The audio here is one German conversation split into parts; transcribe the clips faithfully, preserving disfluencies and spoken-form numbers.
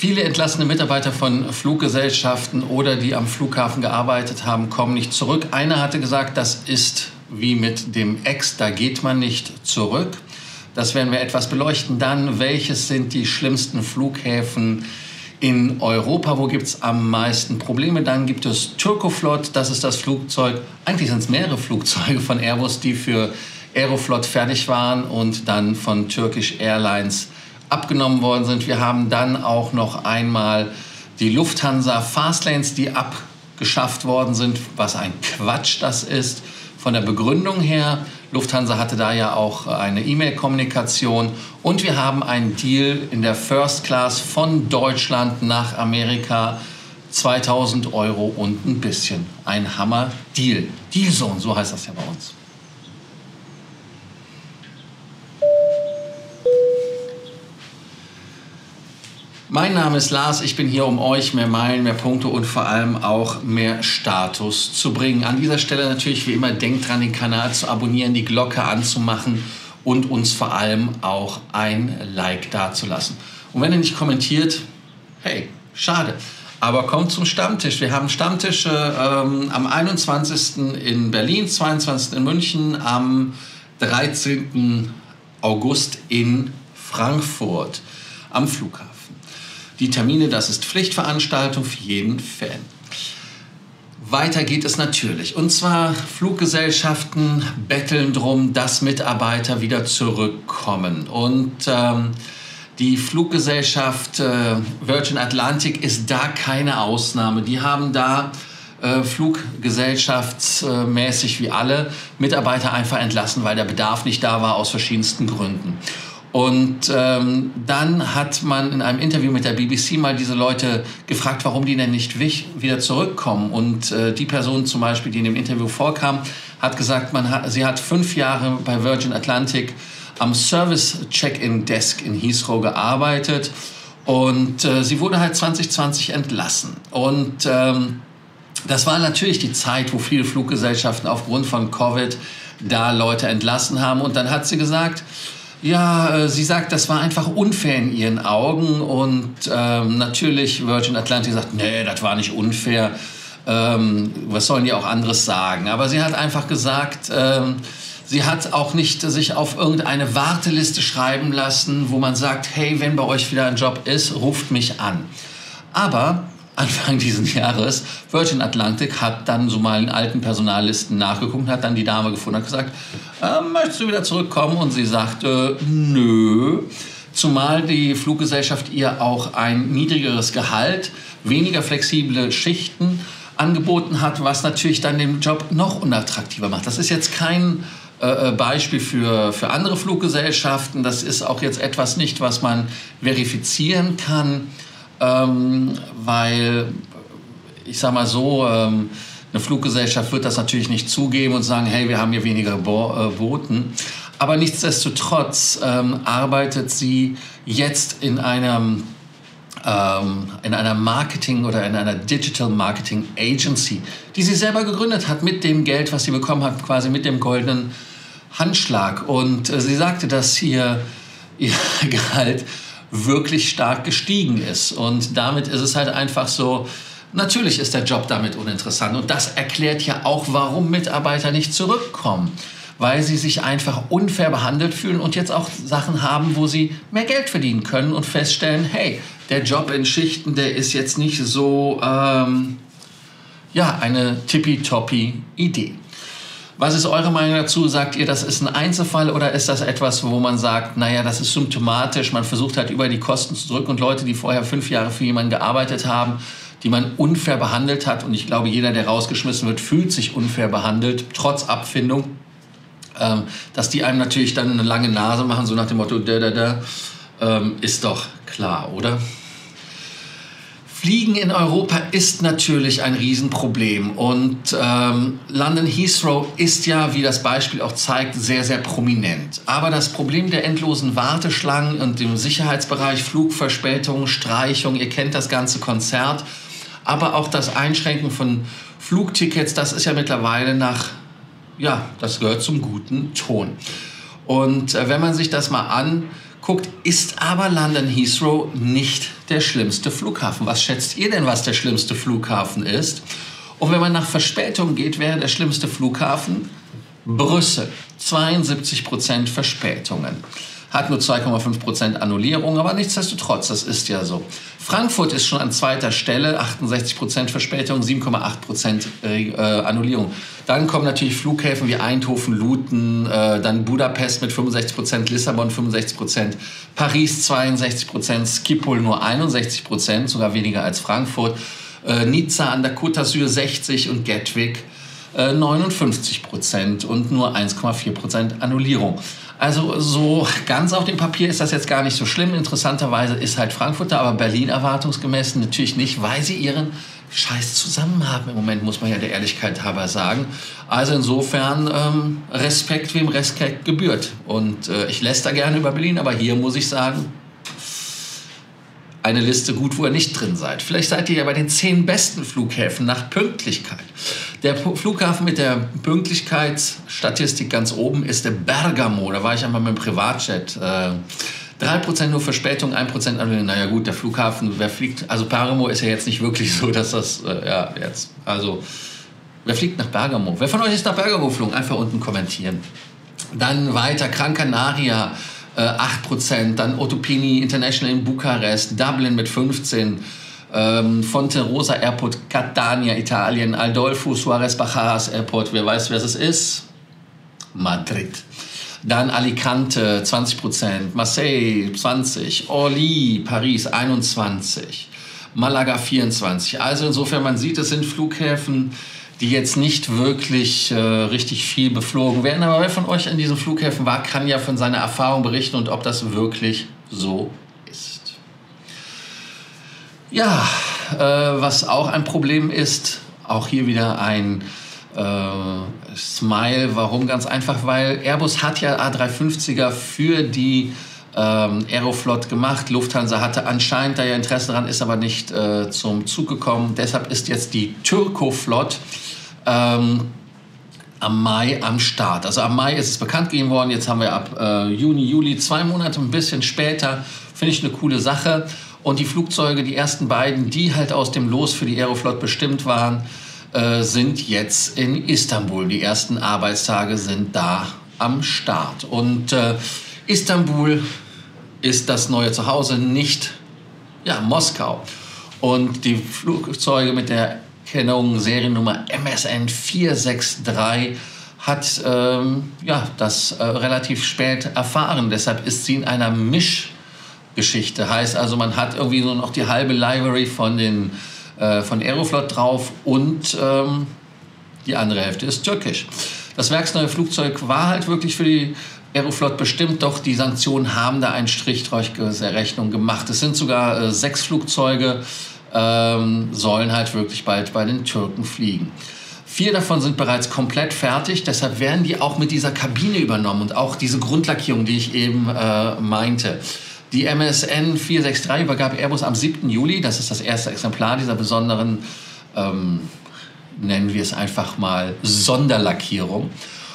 Viele entlassene Mitarbeiter von Fluggesellschaften oder die am Flughafen gearbeitet haben, kommen nicht zurück. Einer hatte gesagt, das ist wie mit dem Ex, da geht man nicht zurück. Das werden wir etwas beleuchten. Dann, welches sind die schlimmsten Flughäfen in Europa? Wo gibt es am meisten Probleme? Dann gibt es Turkoflot, das ist das Flugzeug, eigentlich sind es mehrere Flugzeuge von Airbus, die für Aeroflot fertig waren und dann von Turkish Airlines abgenommen worden sind. Wir haben dann auch noch einmal die Lufthansa Fastlanes, die abgeschafft worden sind, was ein Quatsch das ist. Von der Begründung her, Lufthansa hatte da ja auch eine E-Mail-Kommunikation und wir haben einen Deal in der First Class von Deutschland nach Amerika, zweitausend Euro und ein bisschen. Ein Hammer-Deal. Dealzone, so heißt das ja bei uns. Mein Name ist Lars, ich bin hier, um euch mehr Meilen, mehr Punkte und vor allem auch mehr Status zu bringen. An dieser Stelle natürlich wie immer, denkt dran, den Kanal zu abonnieren, die Glocke anzumachen und uns vor allem auch ein Like dazulassen. Und wenn ihr nicht kommentiert, hey, schade. Aber kommt zum Stammtisch. Wir haben Stammtische ähm, am einundzwanzigsten in Berlin, zweiundzwanzigsten in München, am dreizehnten August in Frankfurt am Flughafen. Die Termine, das ist Pflichtveranstaltung für jeden Fan. Weiter geht es natürlich. Und zwar Fluggesellschaften betteln drum, dass Mitarbeiter wieder zurückkommen. Und ähm, die Fluggesellschaft äh, Virgin Atlantic ist da keine Ausnahme. Die haben da äh, fluggesellschaftsmäßig wie alle Mitarbeiter einfach entlassen, weil der Bedarf nicht da war aus verschiedensten Gründen. Und ähm, dann hat man in einem Interview mit der B B C mal diese Leute gefragt, warum die denn nicht wieder zurückkommen. Und äh, die Person zum Beispiel, die in dem Interview vorkam, hat gesagt, man hat, sie hat fünf Jahre bei Virgin Atlantic am Service-Check-In-Desk in Heathrow gearbeitet. Und äh, sie wurde halt zwanzig zwanzig entlassen. Und ähm, das war natürlich die Zeit, wo viele Fluggesellschaften aufgrund von Covid da Leute entlassen haben. Und dann hat sie gesagt, ja, sie sagt, das war einfach unfair in ihren Augen und ähm, natürlich Virgin Atlantic sagt, nee, das war nicht unfair, ähm, was sollen die auch anderes sagen? Aber sie hat einfach gesagt, ähm, sie hat auch nicht sich auf irgendeine Warteliste schreiben lassen, wo man sagt, hey, wenn bei euch wieder ein Job ist, ruft mich an. Aber Anfang dieses Jahres, Virgin Atlantic hat dann so mal in alten Personallisten nachgeguckt, hat dann die Dame gefunden und hat gesagt, äh, möchtest du wieder zurückkommen? Und sie sagte, nö. Zumal die Fluggesellschaft ihr auch ein niedrigeres Gehalt, weniger flexible Schichten angeboten hat, was natürlich dann den Job noch unattraktiver macht. Das ist jetzt kein äh, Beispiel für, für andere Fluggesellschaften. Das ist auch jetzt etwas nicht, was man verifizieren kann. Ähm, weil, ich sag mal so, ähm, eine Fluggesellschaft wird das natürlich nicht zugeben und sagen, hey, wir haben hier weniger Bo äh, Boten. Aber nichtsdestotrotz ähm, arbeitet sie jetzt in einem ähm, in einer Marketing- oder in einer Digital Marketing Agency, die sie selber gegründet hat mit dem Geld, was sie bekommen hat, quasi mit dem goldenen Handschlag. Und äh, sie sagte, dass hier ihr Gehalt wirklich stark gestiegen ist. Und damit ist es halt einfach so, natürlich ist der Job damit uninteressant. Und das erklärt ja auch, warum Mitarbeiter nicht zurückkommen. Weil sie sich einfach unfair behandelt fühlen und jetzt auch Sachen haben, wo sie mehr Geld verdienen können und feststellen, hey, der Job in Schichten, der ist jetzt nicht so, ähm, ja, eine tippitoppi Idee. Was ist eure Meinung dazu? Sagt ihr, das ist ein Einzelfall oder ist das etwas, wo man sagt, naja, das ist symptomatisch, man versucht halt über die Kosten zu drücken und Leute, die vorher fünf Jahre für jemanden gearbeitet haben, die man unfair behandelt hat, und ich glaube, jeder, der rausgeschmissen wird, fühlt sich unfair behandelt, trotz Abfindung, ähm, dass die einem natürlich dann eine lange Nase machen, so nach dem Motto, da, da, da, ähm, ist doch klar, oder? Fliegen in Europa ist natürlich ein Riesenproblem und ähm, London Heathrow ist ja, wie das Beispiel auch zeigt, sehr, sehr prominent. Aber das Problem der endlosen Warteschlangen und dem Sicherheitsbereich, Flugverspätungen, Streichung, ihr kennt das ganze Konzert, aber auch das Einschränken von Flugtickets, das ist ja mittlerweile nach, ja, das gehört zum guten Ton. Und äh, wenn man sich das mal an Guckt, ist aber London Heathrow nicht der schlimmste Flughafen? Was schätzt ihr denn, was der schlimmste Flughafen ist? Und wenn man nach Verspätung geht, wäre der schlimmste Flughafen Brüssel. zweiundsiebzig Prozent Verspätungen. Hat nur zwei Komma fünf Prozent Annullierung, aber nichtsdestotrotz, das ist ja so. Frankfurt ist schon an zweiter Stelle, achtundsechzig Prozent Verspätung, sieben Komma acht Prozent äh, Annullierung. Dann kommen natürlich Flughäfen wie Eindhoven, Luton, äh, dann Budapest mit fünfundsechzig Prozent, Lissabon fünfundsechzig Prozent, Paris zweiundsechzig Prozent, Schiphol nur einundsechzig Prozent, sogar weniger als Frankfurt, äh, Nizza an der Côte d'Azur sechzig und Gatwick äh, neunundfünfzig Prozent und nur eins Komma vier Prozent Annullierung. Also so ganz auf dem Papier ist das jetzt gar nicht so schlimm. Interessanterweise ist halt Frankfurt da, aber Berlin erwartungsgemäß natürlich nicht, weil sie ihren Scheiß zusammen haben. Im Moment muss man ja der Ehrlichkeit halber sagen. Also insofern ähm, Respekt, wem Respekt gebührt. Und äh, ich läster gerne über Berlin, aber hier muss ich sagen, eine Liste gut, wo ihr nicht drin seid. Vielleicht seid ihr ja bei den zehn besten Flughäfen nach Pünktlichkeit. Der Flughafen mit der Pünktlichkeitsstatistik ganz oben ist der Bergamo. Da war ich einmal mit dem Privatjet. Äh, drei Prozent nur Verspätung, ein Prozent Annullierung. Naja gut, der Flughafen, wer fliegt... Also Bergamo ist ja jetzt nicht wirklich so, dass das... Äh, ja, jetzt... Also, wer fliegt nach Bergamo? Wer von euch ist nach Bergamo geflogen? Einfach unten kommentieren. Dann weiter, Gran Canaria... acht Prozent, dann Otopini International in Bukarest, Dublin mit fünfzehn, ähm, Fonte Rosa Airport, Catania, Italien, Adolfo Suarez Bajaras Airport, wer weiß, wer es ist? Madrid. Dann Alicante, zwanzig Prozent, Marseille, zwanzig, Orly, Paris, einundzwanzig, Malaga, vierundzwanzig. Also insofern, man sieht, es sind Flughäfen, die jetzt nicht wirklich äh, richtig viel beflogen werden. Aber wer von euch an diesen Flughäfen war, kann ja von seiner Erfahrung berichten und ob das wirklich so ist. Ja, äh, was auch ein Problem ist, auch hier wieder ein äh, Smile. Warum? Ganz einfach, weil Airbus hat ja A drei fünfziger für die ähm, Aeroflot gemacht. Lufthansa hatte anscheinend da ja Interesse daran, ist aber nicht äh, zum Zug gekommen. Deshalb ist jetzt die Turcoflot ähm, am Mai am Start. Also am Mai ist es bekannt gegeben worden. Jetzt haben wir ab äh, Juni, Juli, zwei Monate, ein bisschen später. Finde ich eine coole Sache. Und die Flugzeuge, die ersten beiden, die halt aus dem Los für die Aeroflot bestimmt waren, äh, sind jetzt in Istanbul. Die ersten Arbeitstage sind da am Start. Und äh, Istanbul ist das neue Zuhause, nicht ja, Moskau. Und die Flugzeuge mit der Kennung Seriennummer M S N vier sechs drei hat ähm, ja, das äh, relativ spät erfahren. Deshalb ist sie in einer Mischgeschichte. Heißt also, man hat irgendwie nur noch die halbe Library von, den, äh, von Aeroflot drauf und ähm, die andere Hälfte ist türkisch. Das werksneue Flugzeug war halt wirklich für die Aeroflot bestimmt, doch die Sanktionen haben da einen Strich durch der Rechnung gemacht. Es sind sogar äh, sechs Flugzeuge, ähm, sollen halt wirklich bald bei den Türken fliegen. Vier davon sind bereits komplett fertig, deshalb werden die auch mit dieser Kabine übernommen und auch diese Grundlackierung, die ich eben äh, meinte. Die M S N vier sechs drei übergab Airbus am siebten Juli, das ist das erste Exemplar dieser besonderen, ähm, nennen wir es einfach mal, Sonderlackierung.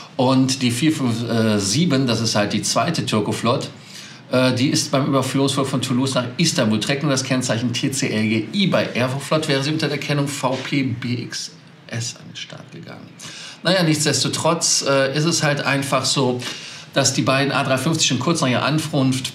Und die vier fünf sieben, das ist halt die zweite Turcoflot, äh, die ist beim Überführungsflug von Toulouse nach Istanbul, trägt nur das Kennzeichen T C L G I. Bei Aeroflot wäre sie unter der Kennung V P B X S an den Start gegangen. Naja, nichtsdestotrotz äh, ist es halt einfach so, dass die beiden A drei fünfzig schon kurz nach ihrer Ankunft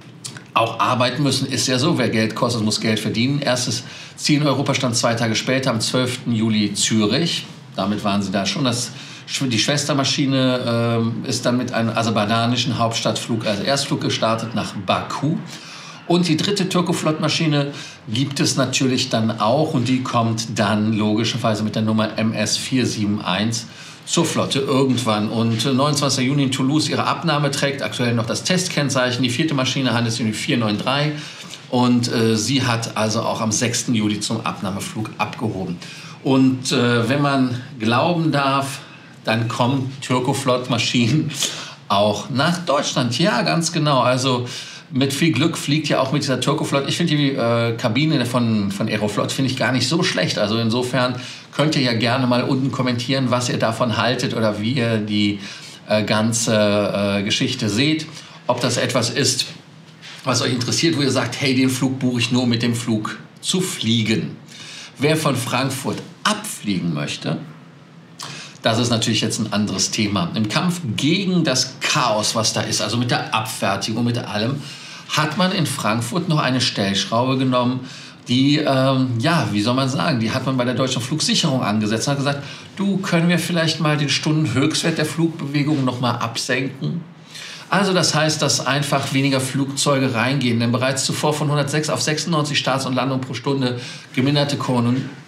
auch arbeiten müssen. Ist ja so, wer Geld kostet, muss Geld verdienen. Erstes Ziel in Europa stand zwei Tage später, am zwölften Juli Zürich. Damit waren sie da schon. Das Die Schwestermaschine äh, ist dann mit einem aserbaidschanischen Hauptstadtflug als Erstflug gestartet nach Baku. Und die dritte Turcoflot-Maschine gibt es natürlich dann auch und die kommt dann logischerweise mit der Nummer M S vier sieben eins zur Flotte irgendwann. Und neunundzwanzigsten Juni in Toulouse ihre Abnahme, trägt aktuell noch das Testkennzeichen. Die vierte Maschine handelt sich um die vier neun drei und äh, sie hat also auch am sechsten Juli zum Abnahmeflug abgehoben. Und äh, wenn man glauben darf, dann kommen Turcoflot-Maschinen auch nach Deutschland. Ja, ganz genau. Also mit viel Glück fliegt ja auch mit dieser Turcoflot. Ich finde die äh, Kabine von, von Aeroflot finde ich gar nicht so schlecht. Also insofern könnt ihr ja gerne mal unten kommentieren, was ihr davon haltet oder wie ihr die äh, ganze äh, Geschichte seht. Ob das etwas ist, was euch interessiert, wo ihr sagt, hey, den Flug buche ich nur, um mit dem Flug zu fliegen. Wer von Frankfurt abfliegen möchte, das ist natürlich jetzt ein anderes Thema. Im Kampf gegen das Chaos, was da ist, also mit der Abfertigung, mit allem, hat man in Frankfurt noch eine Stellschraube genommen, die, ähm, ja, wie soll man sagen, die hat man bei der Deutschen Flugsicherung angesetzt und hat gesagt, du, können wir vielleicht mal den Stundenhöchstwert der Flugbewegung noch mal absenken? Also das heißt, dass einfach weniger Flugzeuge reingehen, denn bereits zuvor von hundertsechs auf sechsundneunzig Starts und Landungen pro Stunde geminderte Ko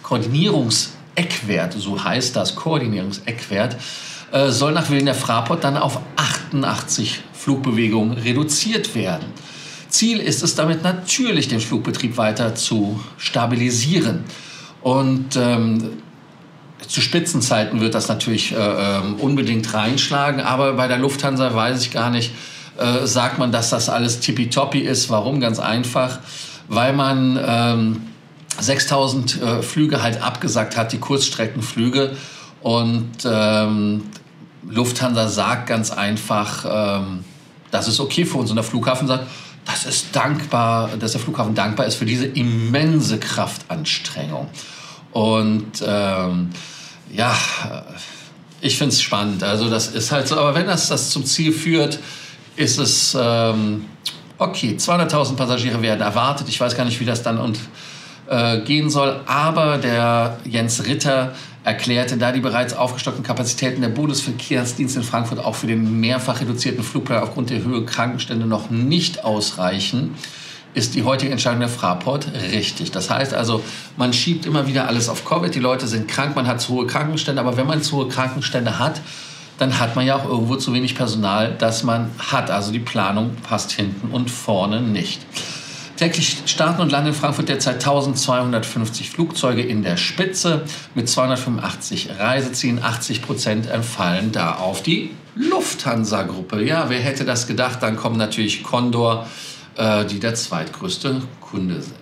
Koordinierungseckwert, so heißt das, Koordinierungseckwert, äh, soll nach Willen der Fraport dann auf achtundachtzig Flugbewegungen reduziert werden. Ziel ist es damit natürlich, den Flugbetrieb weiter zu stabilisieren. Und ähm, zu Spitzenzeiten wird das natürlich äh, unbedingt reinschlagen. Aber bei der Lufthansa weiß ich gar nicht, äh, sagt man, dass das alles tippitoppi ist. Warum? Ganz einfach, weil man ähm, sechstausend äh, Flüge halt abgesagt hat, die Kurzstreckenflüge. Und ähm, Lufthansa sagt ganz einfach, ähm, das ist okay für uns. Und der Flughafen sagt, das ist dankbar, dass der Flughafen dankbar ist für diese immense Kraftanstrengung. Und ähm, ja, ich finde es spannend. Also das ist halt so. Aber wenn das, das zum Ziel führt, ist es ähm, okay. zweihunderttausend Passagiere werden erwartet. Ich weiß gar nicht, wie das dann und, äh, gehen soll. Aber der Jens Ritter erklärte, da die bereits aufgestockten Kapazitäten der Bundesverkehrsdienst in Frankfurt auch für den mehrfach reduzierten Flugplan aufgrund der Höhe Krankenstände noch nicht ausreichen, ist die heutige Entscheidung der Fraport richtig. Das heißt also, man schiebt immer wieder alles auf Covid. Die Leute sind krank, man hat zu hohe Krankenstände. Aber wenn man zu hohe Krankenstände hat, dann hat man ja auch irgendwo zu wenig Personal, das man hat. Also die Planung passt hinten und vorne nicht. Täglich starten und landen in Frankfurt derzeit eintausendzweihundertfünfzig Flugzeuge in der Spitze mit zweihundertfünfundachtzig Reisezielen. achtzig Prozent entfallen da auf die Lufthansa-Gruppe. Ja, wer hätte das gedacht? Dann kommen natürlich Condor, äh, die der zweitgrößte Kunde sind.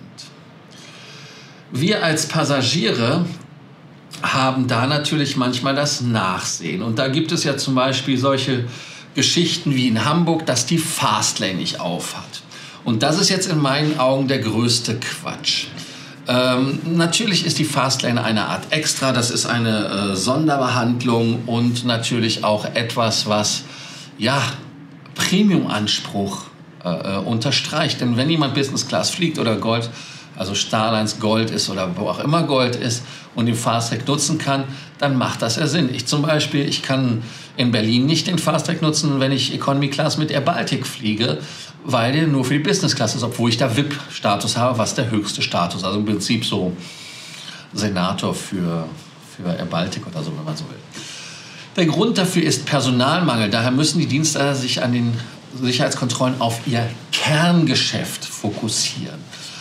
Wir als Passagiere haben da natürlich manchmal das Nachsehen. Und da gibt es ja zum Beispiel solche Geschichten wie in Hamburg, dass die Fastlane nicht aufhat. Und das ist jetzt in meinen Augen der größte Quatsch. Ähm, natürlich ist die Fastlane eine Art Extra, das ist eine äh, Sonderbehandlung und natürlich auch etwas, was ja, Premium-Anspruch äh, unterstreicht. Denn wenn jemand Business Class fliegt oder Gold, also Starlines Gold ist oder wo auch immer Gold ist und den Fast-Track nutzen kann, dann macht das ja Sinn. Ich zum Beispiel, ich kann in Berlin nicht den Fast-Track nutzen, wenn ich Economy Class mit Air Baltic fliege, weil der nur für die Business Class ist, obwohl ich da V I P-Status habe, was der höchste Status, also im Prinzip so Senator für, für Air Baltic oder so, wenn man so will. Der Grund dafür ist Personalmangel. Daher müssen die Dienstleister sich an den Sicherheitskontrollen auf ihr Kerngeschäft fokussieren.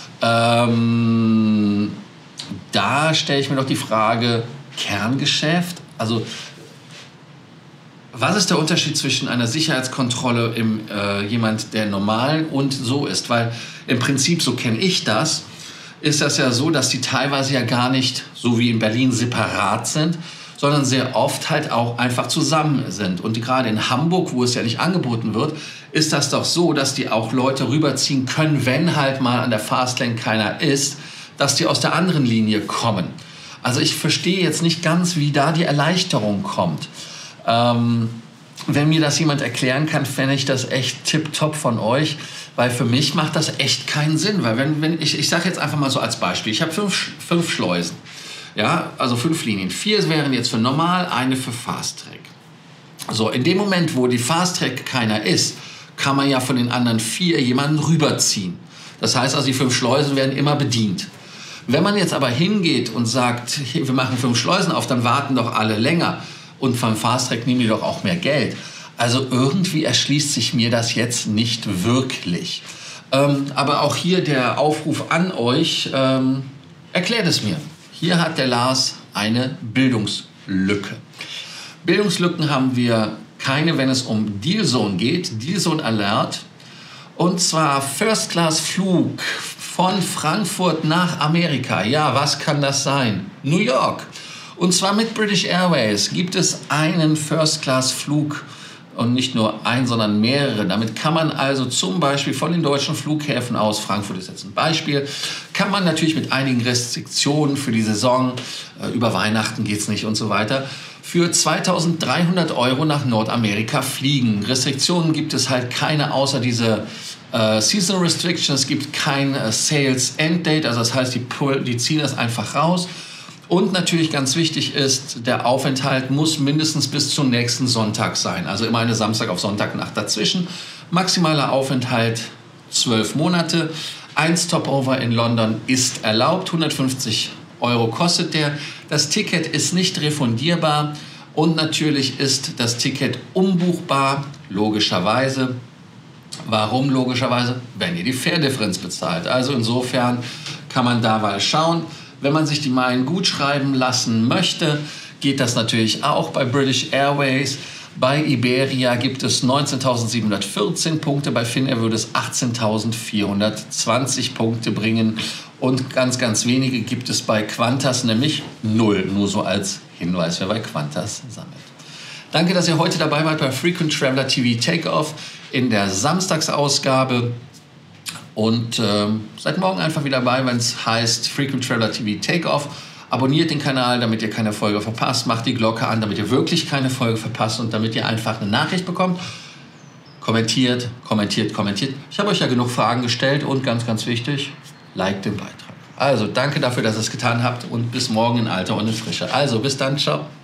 Ähm, da stelle ich mir doch die Frage, Kerngeschäft? Also was ist der Unterschied zwischen einer Sicherheitskontrolle im äh, jemand, der normal und so ist? Weil im Prinzip, so kenne ich das, ist das ja so, dass die teilweise ja gar nicht, so wie in Berlin, separat sind, sondern sehr oft halt auch einfach zusammen sind. Und gerade in Hamburg, wo es ja nicht angeboten wird, ist das doch so, dass die auch Leute rüberziehen können, wenn halt mal an der Fastlane keiner ist, dass die aus der anderen Linie kommen. Also ich verstehe jetzt nicht ganz, wie da die Erleichterung kommt. Ähm, wenn mir das jemand erklären kann, fände ich das echt tipptopp von euch, weil für mich macht das echt keinen Sinn. Weil wenn, wenn ich, ich sage jetzt einfach mal so als Beispiel, ich habe fünf, fünf Schleusen, ja, also fünf Linien. Vier wären jetzt für normal, eine für Fast-Track. So, in dem Moment, wo die Fast-Track keiner ist, kann man ja von den anderen vier jemanden rüberziehen. Das heißt also, die fünf Schleusen werden immer bedient. Wenn man jetzt aber hingeht und sagt, wir machen fünf Schleusen auf, dann warten doch alle länger. Und vom Fast-Track nehmen die doch auch mehr Geld. Also irgendwie erschließt sich mir das jetzt nicht wirklich. Ähm, aber auch hier der Aufruf an euch, ähm, erklärt es mir. Hier hat der Lars eine Bildungslücke. Bildungslücken haben wir keine, wenn es um Dealzone geht. Dealzone Alert. Und zwar First-Class-Flug von Frankfurt nach Amerika. Ja, was kann das sein? New York. Und zwar mit British Airways gibt es einen First-Class-Flug und nicht nur ein, sondern mehrere. Damit kann man also zum Beispiel von den deutschen Flughäfen aus, Frankfurt ist jetzt ein Beispiel, kann man natürlich mit einigen Restriktionen für die Saison, äh, über Weihnachten geht's nicht und so weiter, für zweitausenddreihundert Euro nach Nordamerika fliegen. Restriktionen gibt es halt keine, außer diese äh, Season Restrictions. Es gibt kein äh, Sales End Date, also das heißt, die, die ziehen das einfach raus. Und natürlich ganz wichtig ist, der Aufenthalt muss mindestens bis zum nächsten Sonntag sein. Also immer eine Samstag auf Sonntagnacht dazwischen. Maximaler Aufenthalt zwölf Monate. Ein Stopover in London ist erlaubt. hundertfünfzig Euro kostet der. Das Ticket ist nicht refundierbar. Und natürlich ist das Ticket umbuchbar, logischerweise. Warum logischerweise? Wenn ihr die Fährdifferenz bezahlt. Also insofern kann man da mal schauen. Wenn man sich die Meilen gut schreiben lassen möchte, geht das natürlich auch bei British Airways. Bei Iberia gibt es neunzehntausendsiebenhundertvierzehn Punkte, bei Finnair würde es achtzehntausendvierhundertzwanzig Punkte bringen. Und ganz, ganz wenige gibt es bei Qantas, nämlich null. Nur so als Hinweis, wer bei Qantas sammelt. Danke, dass ihr heute dabei wart bei Frequent Traveler T V Takeoff in der Samstagsausgabe. Und äh, seid morgen einfach wieder dabei, wenn es heißt Frequent Traveler T V Takeoff. Abonniert den Kanal, damit ihr keine Folge verpasst. Macht die Glocke an, damit ihr wirklich keine Folge verpasst und damit ihr einfach eine Nachricht bekommt. Kommentiert, kommentiert, kommentiert. Ich habe euch ja genug Fragen gestellt und ganz, ganz wichtig, liked den Beitrag. Also danke dafür, dass ihr es getan habt und bis morgen in Alter und in Frische. Also bis dann, ciao.